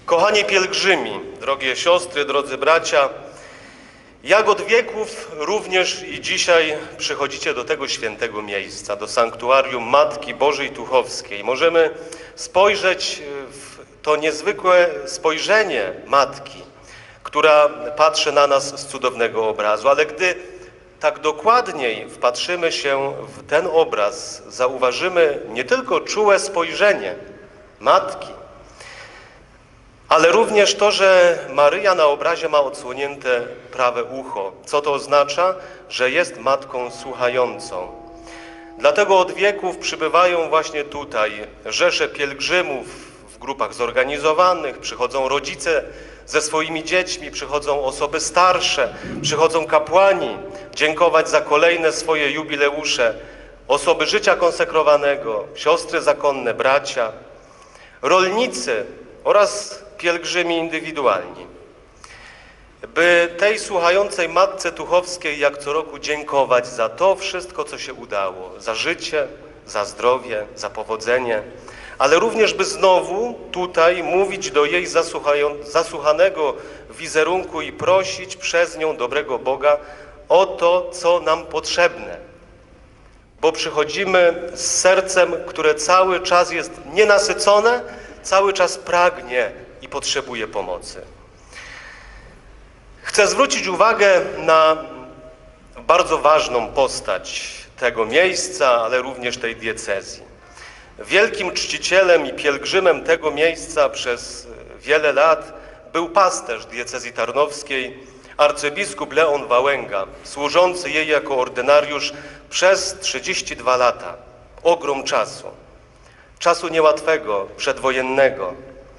Kochani pielgrzymi, drogie siostry, drodzy bracia, jak od wieków również i dzisiaj przychodzicie do tego świętego miejsca, do sanktuarium Matki Bożej Tuchowskiej. Możemy spojrzeć w to niezwykłe spojrzenie Matki, która patrzy na nas z cudownego obrazu, ale gdy tak dokładniej wpatrzymy się w ten obraz, zauważymy nie tylko czułe spojrzenie Matki, ale również to, że Maryja na obrazie ma odsłonięte prawe ucho. Co to oznacza? Że jest matką słuchającą. Dlatego od wieków przybywają właśnie tutaj rzesze pielgrzymów w grupach zorganizowanych, przychodzą rodzice ze swoimi dziećmi, przychodzą osoby starsze, przychodzą kapłani dziękować za kolejne swoje jubileusze, osoby życia konsekrowanego, siostry zakonne, bracia, rolnicy oraz pielgrzymi indywidualni, by tej słuchającej Matce Tuchowskiej jak co roku dziękować za to wszystko, co się udało, za życie, za zdrowie, za powodzenie, ale również by znowu tutaj mówić do jej zasłuchanego wizerunku i prosić przez nią dobrego Boga o to, co nam potrzebne, bo przychodzimy z sercem, które cały czas jest nienasycone, cały czas pragnie i potrzebuje pomocy. Chcę zwrócić uwagę na bardzo ważną postać tego miejsca, ale również tej diecezji. Wielkim czcicielem i pielgrzymem tego miejsca przez wiele lat był pasterz diecezji tarnowskiej, arcybiskup Leon Wałęga, służący jej jako ordynariusz przez 32 lata. Ogrom czasu. Czasu niełatwego, przedwojennego.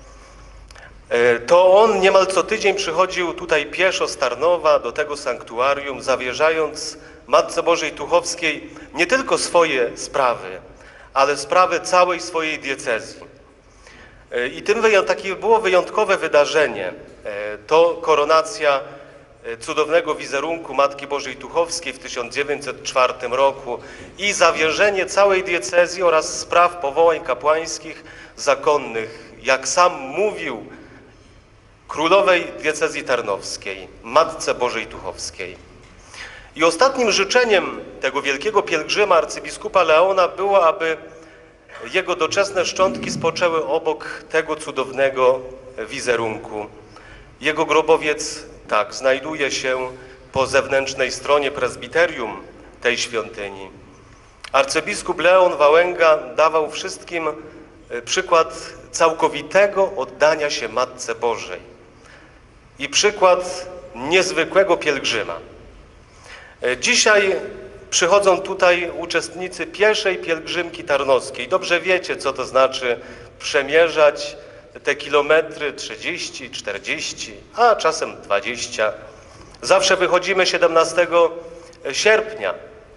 To on niemal co tydzień przychodził tutaj pieszo z Tarnowa do tego sanktuarium, zawierzając Matce Bożej Tuchowskiej nie tylko swoje sprawy, ale sprawy całej swojej diecezji. I takie było wyjątkowe wydarzenie. To koronacja cudownego wizerunku Matki Bożej Tuchowskiej w 1904 roku i zawierzenie całej diecezji oraz spraw powołań kapłańskich, zakonnych, jak sam mówił, królowej diecezji tarnowskiej, Matce Bożej Tuchowskiej. I ostatnim życzeniem tego wielkiego pielgrzyma arcybiskupa Leona było, aby jego doczesne szczątki spoczęły obok tego cudownego wizerunku. Jego grobowiec, tak, znajduje się po zewnętrznej stronie prezbiterium tej świątyni. Arcybiskup Leon Wałęga dawał wszystkim przykład całkowitego oddania się Matce Bożej i przykład niezwykłego pielgrzyma. Dzisiaj przychodzą tutaj uczestnicy pieszej pielgrzymki tarnowskiej. Dobrze wiecie, co to znaczy przemierzać te kilometry 30, 40, a czasem 20. Zawsze wychodzimy 17 sierpnia.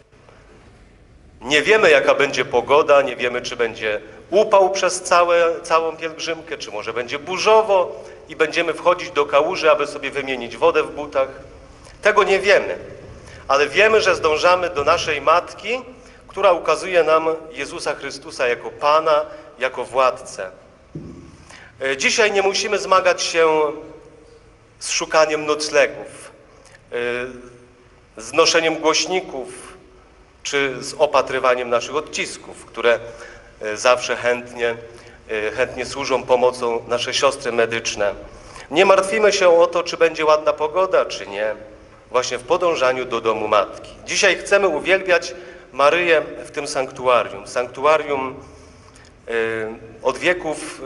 Nie wiemy, jaka będzie pogoda, nie wiemy, czy będzie upał przez całą pielgrzymkę, czy może będzie burzowo i będziemy wchodzić do kałuży, aby sobie wymienić wodę w butach. Tego nie wiemy, ale wiemy, że zdążamy do naszej Matki, która ukazuje nam Jezusa Chrystusa jako Pana, jako Władcę. Dzisiaj nie musimy zmagać się z szukaniem noclegów, z noszeniem głośników, czy z opatrywaniem naszych odcisków, które zawsze chętnie służą pomocą nasze siostry medyczne. Nie martwimy się o to, czy będzie ładna pogoda, czy nie, właśnie w podążaniu do domu Matki. Dzisiaj chcemy uwielbiać Maryję w tym sanktuarium. Sanktuarium od wieków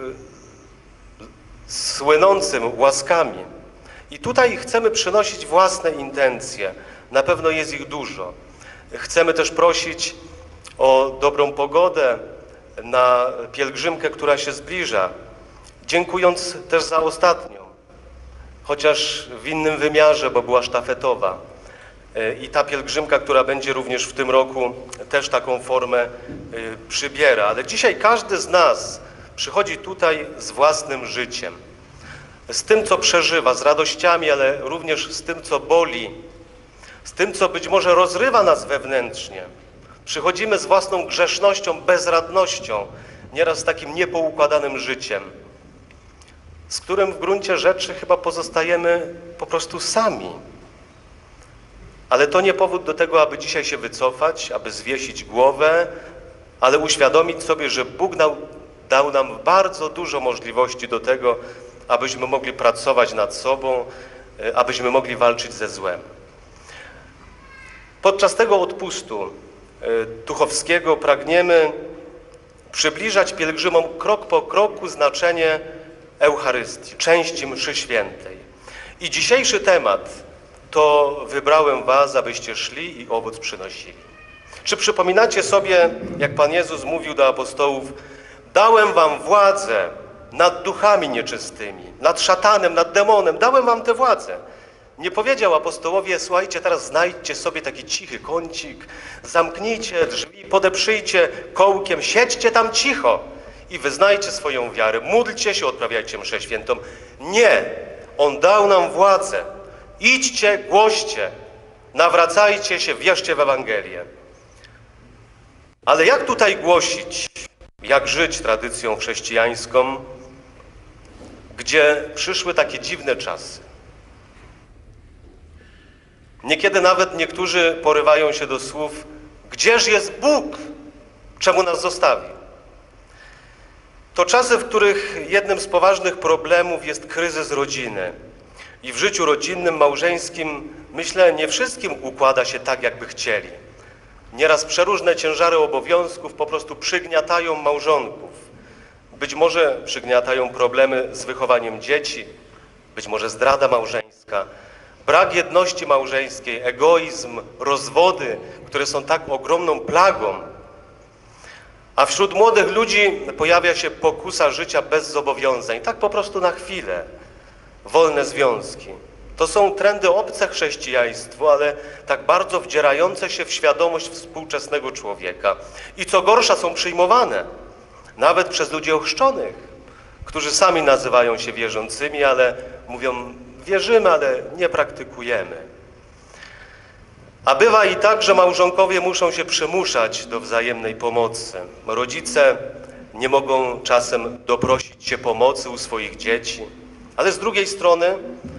słynącym łaskami. I tutaj chcemy przynosić własne intencje. Na pewno jest ich dużo. Chcemy też prosić o dobrą pogodę na pielgrzymkę, która się zbliża, dziękując też za ostatnią, chociaż w innym wymiarze, bo była sztafetowa. I ta pielgrzymka, która będzie również w tym roku, też taką formę przybiera. Ale dzisiaj każdy z nas przychodzi tutaj z własnym życiem, z tym, co przeżywa, z radościami, ale również z tym, co boli, z tym, co być może rozrywa nas wewnętrznie. Przychodzimy z własną grzesznością, bezradnością, nieraz z takim niepoukładanym życiem, z którym w gruncie rzeczy chyba pozostajemy po prostu sami. Ale to nie powód do tego, aby dzisiaj się wycofać, aby zwiesić głowę, ale uświadomić sobie, że Bóg dał nam bardzo dużo możliwości do tego, abyśmy mogli pracować nad sobą, abyśmy mogli walczyć ze złem. Podczas tego odpustu duchowskiego pragniemy przybliżać pielgrzymom krok po kroku znaczenie Eucharystii, części mszy świętej. I dzisiejszy temat to wybrałem was, abyście szli i owoc przynosili. Czy przypominacie sobie, jak Pan Jezus mówił do apostołów: dałem wam władzę nad duchami nieczystymi, nad szatanem, nad demonem, dałem wam tę władzę. Nie powiedział apostołowie: słuchajcie, teraz znajdźcie sobie taki cichy kącik, zamknijcie drzwi, podeprzyjcie kołkiem, siedźcie tam cicho i wyznajcie swoją wiarę, módlcie się, odprawiajcie mszę świętą. Nie! On dał nam władzę. Idźcie, głoście, nawracajcie się, wierzcie w Ewangelię. Ale jak tutaj głosić, jak żyć tradycją chrześcijańską, gdzie przyszły takie dziwne czasy? Niekiedy nawet niektórzy porywają się do słów: gdzież jest Bóg? Czemu nas zostawił? To czasy, w których jednym z poważnych problemów jest kryzys rodziny. I w życiu rodzinnym, małżeńskim, myślę, nie wszystkim układa się tak, jakby chcieli. Nieraz przeróżne ciężary obowiązków po prostu przygniatają małżonków. Być może przygniatają problemy z wychowaniem dzieci, być może zdrada małżeńska, brak jedności małżeńskiej, egoizm, rozwody, które są tak ogromną plagą. A wśród młodych ludzi pojawia się pokusa życia bez zobowiązań, tak po prostu na chwilę. Wolne związki. To są trendy obce chrześcijaństwu, ale tak bardzo wdzierające się w świadomość współczesnego człowieka. I co gorsza, są przyjmowane nawet przez ludzi ochrzczonych, którzy sami nazywają się wierzącymi, ale mówią: wierzymy, ale nie praktykujemy. A bywa i tak, że małżonkowie muszą się przymuszać do wzajemnej pomocy. Rodzice nie mogą czasem doprosić się pomocy u swoich dzieci. Ale z drugiej strony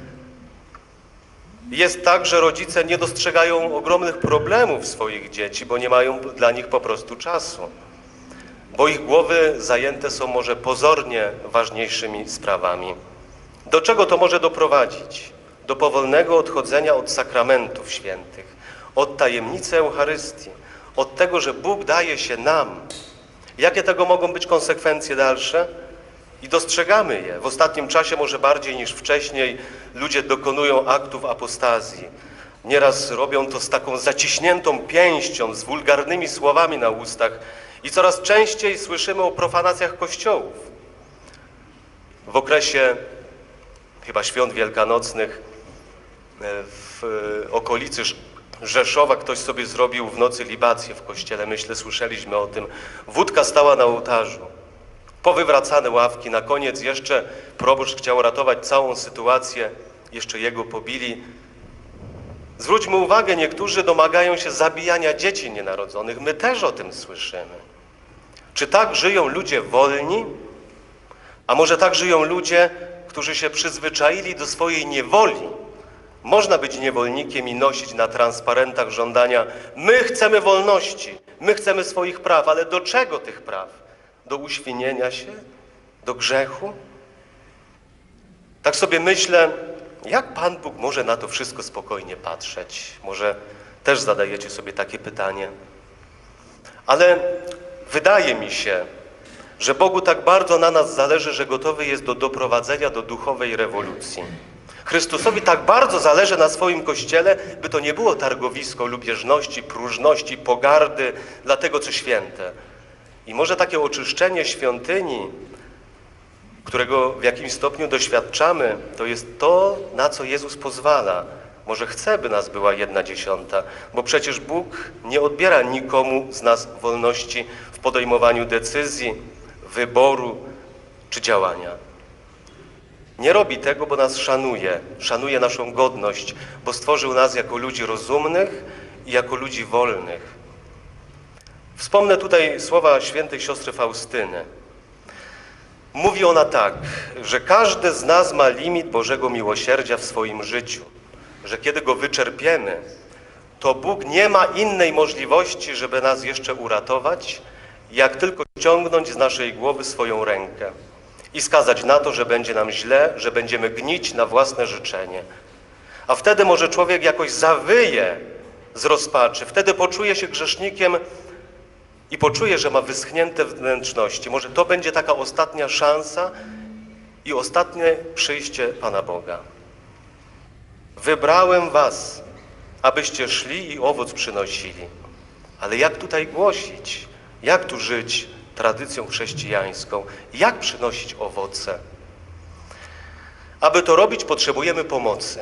jest tak, że rodzice nie dostrzegają ogromnych problemów swoich dzieci, bo nie mają dla nich po prostu czasu. Bo ich głowy zajęte są może pozornie ważniejszymi sprawami. Do czego to może doprowadzić? Do powolnego odchodzenia od sakramentów świętych, od tajemnicy Eucharystii, od tego, że Bóg daje się nam. Jakie tego mogą być konsekwencje dalsze? I dostrzegamy je. W ostatnim czasie może bardziej niż wcześniej ludzie dokonują aktów apostazji. Nieraz robią to z taką zaciśniętą pięścią, z wulgarnymi słowami na ustach i coraz częściej słyszymy o profanacjach kościołów. W okresie chyba świąt wielkanocnych w okolicy Rzeszowa ktoś sobie zrobił w nocy libację w kościele. Myślę, słyszeliśmy o tym. Wódka stała na ołtarzu. Powywracane ławki, na koniec jeszcze proboszcz chciał ratować całą sytuację, jeszcze jego pobili. Zwróćmy uwagę, niektórzy domagają się zabijania dzieci nienarodzonych. My też o tym słyszymy. Czy tak żyją ludzie wolni? A może tak żyją ludzie, którzy się przyzwyczaili do swojej niewoli? Można być niewolnikiem i nosić na transparentach żądania: my chcemy wolności, my chcemy swoich praw, ale do czego tych praw? Do uświnienia się? Do grzechu? Tak sobie myślę, jak Pan Bóg może na to wszystko spokojnie patrzeć? Może też zadajecie sobie takie pytanie. Ale wydaje mi się, że Bogu tak bardzo na nas zależy, że gotowy jest do doprowadzenia do duchowej rewolucji. Chrystusowi tak bardzo zależy na swoim Kościele, by to nie było targowisko lubieżności, próżności, pogardy dla tego, co święte. I może takie oczyszczenie świątyni, którego w jakimś stopniu doświadczamy, to jest to, na co Jezus pozwala. Może chce, by nas była 1/10, bo przecież Bóg nie odbiera nikomu z nas wolności w podejmowaniu decyzji, wyboru czy działania. Nie robi tego, bo nas szanuje, szanuje naszą godność, bo stworzył nas jako ludzi rozumnych i jako ludzi wolnych. Wspomnę tutaj słowa świętej siostry Faustyny. Mówi ona tak, że każdy z nas ma limit Bożego miłosierdzia w swoim życiu, że kiedy go wyczerpiemy, to Bóg nie ma innej możliwości, żeby nas jeszcze uratować, jak tylko ściągnąć z naszej głowy swoją rękę i skazać na to, że będzie nam źle, że będziemy gnić na własne życzenie. A wtedy może człowiek jakoś zawyje z rozpaczy, wtedy poczuje się grzesznikiem i poczuje, że ma wyschnięte wnętrzności. Może to będzie taka ostatnia szansa i ostatnie przyjście Pana Boga. Wybrałem was, abyście szli i owoc przynosili. Ale jak tutaj głosić? Jak tu żyć tradycją chrześcijańską? Jak przynosić owoce? Aby to robić, potrzebujemy pomocy.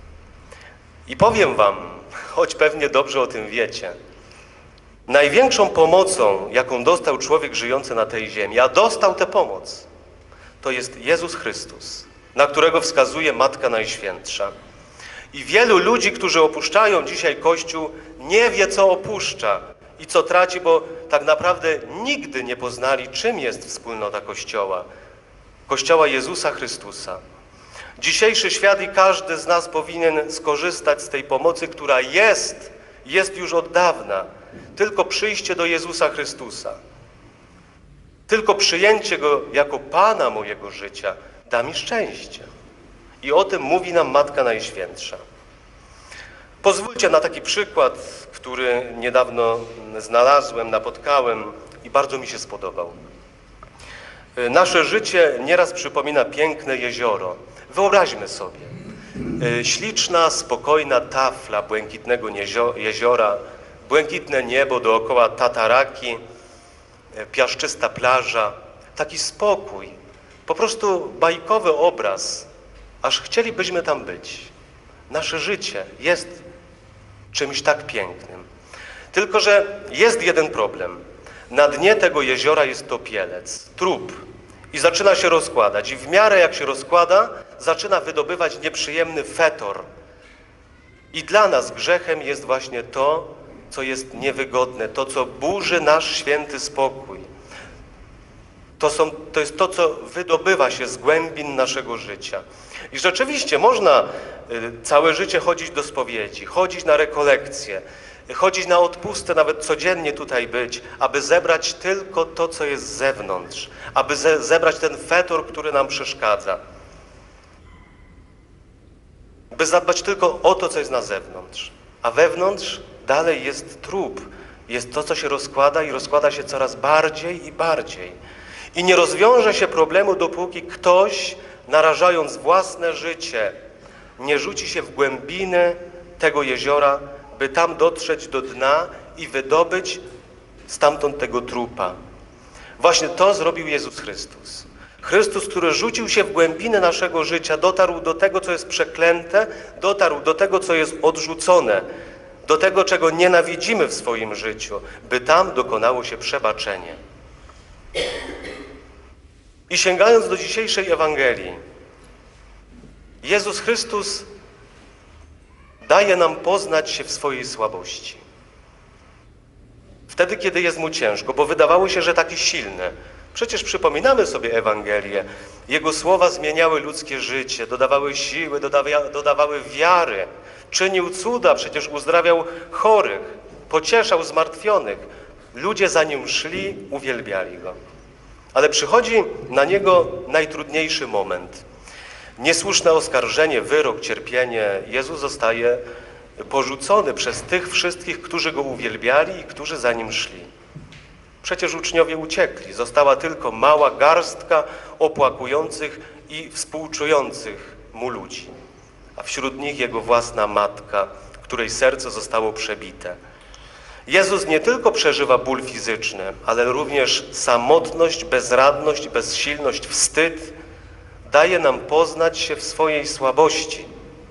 I powiem wam, choć pewnie dobrze o tym wiecie, największą pomocą, jaką dostał człowiek żyjący na tej ziemi, a dostał tę pomoc, to jest Jezus Chrystus, na którego wskazuje Matka Najświętsza. I wielu ludzi, którzy opuszczają dzisiaj Kościół, nie wie, co opuszcza i co traci, bo tak naprawdę nigdy nie poznali, czym jest wspólnota Kościoła. Kościoła Jezusa Chrystusa. Dzisiejszy świat i każdy z nas powinien skorzystać z tej pomocy, która jest już od dawna. Tylko przyjście do Jezusa Chrystusa, tylko przyjęcie Go jako Pana mojego życia da mi szczęście. I o tym mówi nam Matka Najświętsza. Pozwólcie na taki przykład, który niedawno znalazłem, napotkałem i bardzo mi się spodobał. Nasze życie nieraz przypomina piękne jezioro. Wyobraźmy sobie, śliczna, spokojna tafla błękitnego jeziora, błękitne niebo dookoła tataraki, piaszczysta plaża, taki spokój, po prostu bajkowy obraz, aż chcielibyśmy tam być. Nasze życie jest czymś tak pięknym. Tylko że jest jeden problem. Na dnie tego jeziora jest topielec, trup i zaczyna się rozkładać. I w miarę jak się rozkłada, zaczyna wydobywać nieprzyjemny fetor. I dla nas grzechem jest właśnie to, co jest niewygodne, to, co burzy nasz święty spokój. To jest to, co wydobywa się z głębin naszego życia. I rzeczywiście można całe życie chodzić do spowiedzi, chodzić na rekolekcje, chodzić na odpustę, nawet codziennie tutaj być, aby zebrać tylko to, co jest z zewnątrz, aby zebrać ten fetor, który nam przeszkadza. By zadbać tylko o to, co jest na zewnątrz. A wewnątrz dalej jest trup. Jest to, co się rozkłada i rozkłada się coraz bardziej i bardziej. I nie rozwiąże się problemu, dopóki ktoś, narażając własne życie, nie rzuci się w głębiny tego jeziora, by tam dotrzeć do dna i wydobyć stamtąd tego trupa. Właśnie to zrobił Jezus Chrystus. Chrystus, który rzucił się w głębiny naszego życia, dotarł do tego, co jest przeklęte, dotarł do tego, co jest odrzucone, do tego, czego nienawidzimy w swoim życiu, by tam dokonało się przebaczenie. I sięgając do dzisiejszej Ewangelii, Jezus Chrystus daje nam poznać się w swojej słabości. Wtedy, kiedy jest Mu ciężko, bo wydawało się, że taki silny. Przecież przypominamy sobie Ewangelię. Jego słowa zmieniały ludzkie życie, dodawały siły, dodawały wiary. Czynił cuda, przecież uzdrawiał chorych, pocieszał zmartwionych. Ludzie za Nim szli, uwielbiali Go. Ale przychodzi na Niego najtrudniejszy moment. Niesłuszne oskarżenie, wyrok, cierpienie. Jezus zostaje porzucony przez tych wszystkich, którzy Go uwielbiali i którzy za Nim szli. Przecież uczniowie uciekli. Została tylko mała garstka opłakujących i współczujących Mu ludzi. A wśród nich Jego własna matka, której serce zostało przebite. Jezus nie tylko przeżywa ból fizyczny, ale również samotność, bezradność, bezsilność, wstyd. Daje nam poznać się w swojej słabości.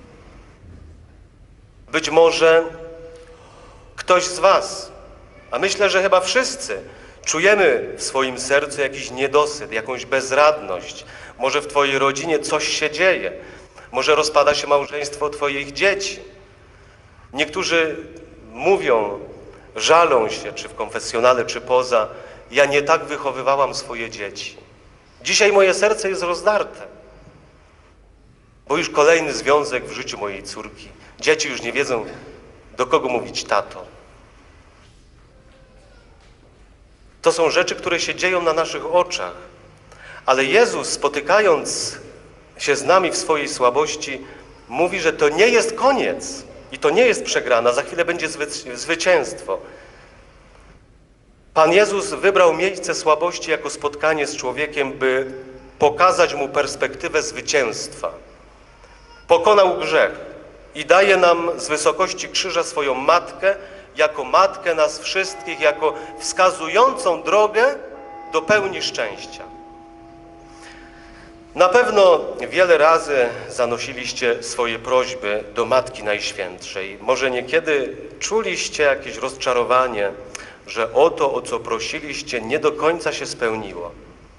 Być może ktoś z was, a myślę, że chyba wszyscy, czujemy w swoim sercu jakiś niedosyt, jakąś bezradność. Może w twojej rodzinie coś się dzieje. Może rozpada się małżeństwo twoich dzieci. Niektórzy mówią, żalą się, czy w konfesjonale, czy poza, ja nie tak wychowywałam swoje dzieci. Dzisiaj moje serce jest rozdarte, bo już kolejny związek w życiu mojej córki. Dzieci już nie wiedzą, do kogo mówić tato. To są rzeczy, które się dzieją na naszych oczach. Ale Jezus, spotykając się z nami w swojej słabości, mówi, że to nie jest koniec i to nie jest przegrana, za chwilę będzie zwycięstwo. Pan Jezus wybrał miejsce słabości jako spotkanie z człowiekiem, by pokazać mu perspektywę zwycięstwa. Pokonał grzech i daje nam z wysokości krzyża swoją matkę, jako matkę nas wszystkich, jako wskazującą drogę do pełni szczęścia. Na pewno wiele razy zanosiliście swoje prośby do Matki Najświętszej. Może niekiedy czuliście jakieś rozczarowanie, że o to, o co prosiliście, nie do końca się spełniło.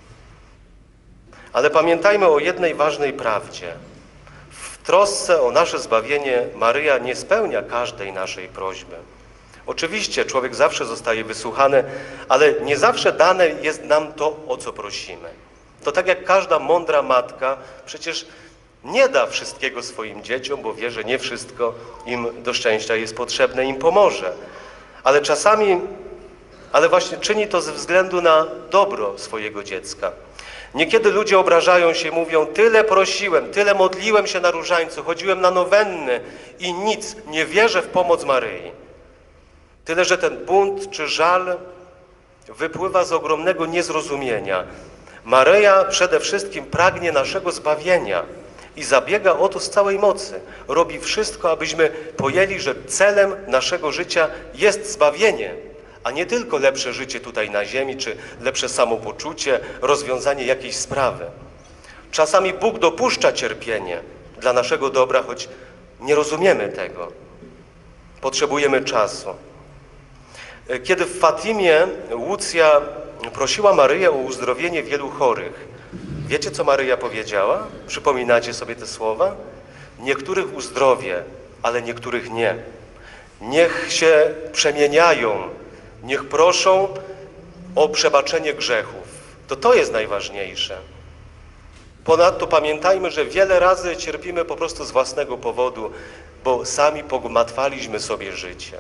Ale pamiętajmy o jednej ważnej prawdzie. W trosce o nasze zbawienie Maryja nie spełnia każdej naszej prośby. Oczywiście człowiek zawsze zostaje wysłuchany, ale nie zawsze dane jest nam to, o co prosimy. To tak jak każda mądra matka przecież nie da wszystkiego swoim dzieciom, bo wie, że nie wszystko im do szczęścia jest potrzebne, im pomoże. Ale czasami, właśnie czyni to ze względu na dobro swojego dziecka. Niekiedy ludzie obrażają się, mówią, tyle prosiłem, tyle modliłem się na różańcu, chodziłem na nowenny i nic, nie wierzę w pomoc Maryi. Tyle, że ten bunt czy żal wypływa z ogromnego niezrozumienia. Maryja przede wszystkim pragnie naszego zbawienia i zabiega o to z całej mocy. Robi wszystko, abyśmy pojęli, że celem naszego życia jest zbawienie, a nie tylko lepsze życie tutaj na ziemi, czy lepsze samopoczucie, rozwiązanie jakiejś sprawy. Czasami Bóg dopuszcza cierpienie dla naszego dobra, choć nie rozumiemy tego. Potrzebujemy czasu. Kiedy w Fatimie Łucja prosiła Maryję o uzdrowienie wielu chorych, wiecie, co Maryja powiedziała? Przypominacie sobie te słowa? Niektórych uzdrowię, ale niektórych nie. Niech się przemieniają, niech proszą o przebaczenie grzechów. To jest najważniejsze. Ponadto pamiętajmy, że wiele razy cierpimy po prostu z własnego powodu, bo sami pogmatwaliśmy sobie życie.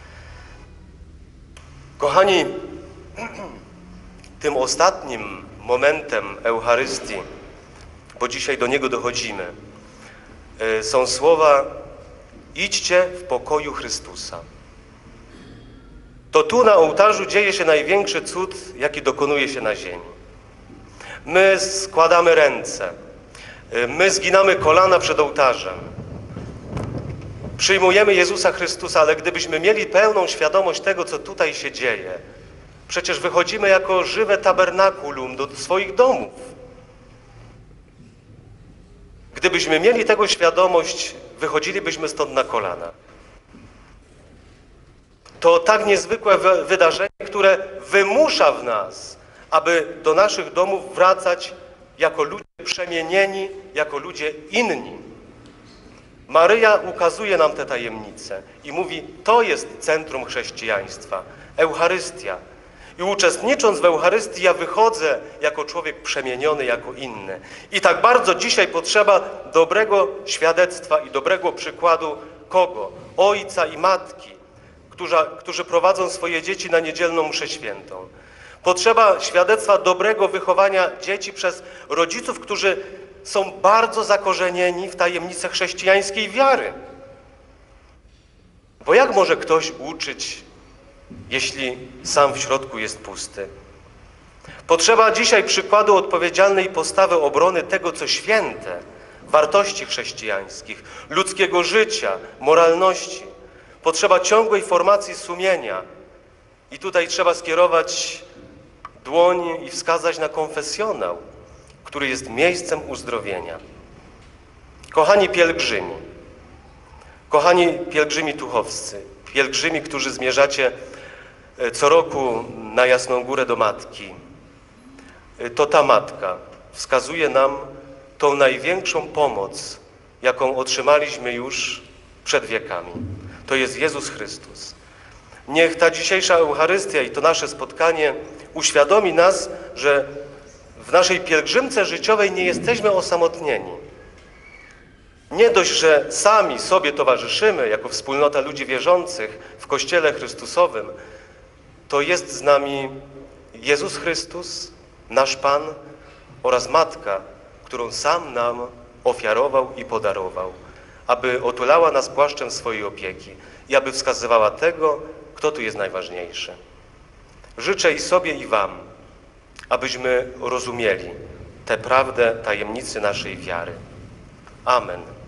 Kochani, tym ostatnim momentem Eucharystii, bo dzisiaj do niego dochodzimy, są słowa: idźcie w pokoju Chrystusa. To tu na ołtarzu dzieje się największy cud, jaki dokonuje się na ziemi. My składamy ręce, my zginamy kolana przed ołtarzem, przyjmujemy Jezusa Chrystusa, ale gdybyśmy mieli pełną świadomość tego, co tutaj się dzieje, przecież wychodzimy jako żywe tabernakulum do swoich domów. Gdybyśmy mieli tego świadomość, wychodzilibyśmy stąd na kolanach. To tak niezwykłe wydarzenie, które wymusza w nas, aby do naszych domów wracać jako ludzie przemienieni, jako ludzie inni. Maryja ukazuje nam te tajemnice i mówi, to jest centrum chrześcijaństwa, Eucharystia. I uczestnicząc w Eucharystii ja wychodzę jako człowiek przemieniony, jako inny. I tak bardzo dzisiaj potrzeba dobrego świadectwa i dobrego przykładu kogo? Ojca i matki, którzy prowadzą swoje dzieci na niedzielną mszę świętą. Potrzeba świadectwa dobrego wychowania dzieci przez rodziców, którzy są bardzo zakorzenieni w tajemnicach chrześcijańskiej wiary. Bo jak może ktoś uczyć, jeśli sam w środku jest pusty? Potrzeba dzisiaj przykładu odpowiedzialnej postawy obrony tego, co święte, wartości chrześcijańskich, ludzkiego życia, moralności. Potrzeba ciągłej formacji sumienia. I tutaj trzeba skierować dłoń i wskazać na konfesjonał, który jest miejscem uzdrowienia. Kochani pielgrzymi tuchowscy, pielgrzymi, którzy zmierzacie co roku na Jasną Górę do Matki, to ta Matka wskazuje nam tą największą pomoc, jaką otrzymaliśmy już przed wiekami. To jest Jezus Chrystus. Niech ta dzisiejsza Eucharystia i to nasze spotkanie uświadomi nas, że W naszej pielgrzymce życiowej nie jesteśmy osamotnieni. Nie dość, że sami sobie towarzyszymy jako wspólnota ludzi wierzących w Kościele Chrystusowym, to jest z nami Jezus Chrystus, nasz Pan oraz Matka, którą sam nam ofiarował i podarował, aby otulała nas płaszczem swojej opieki i aby wskazywała tego, kto tu jest najważniejszy. Życzę i sobie, i wam, abyśmy rozumieli tę prawdę tajemnicy naszej wiary. Amen.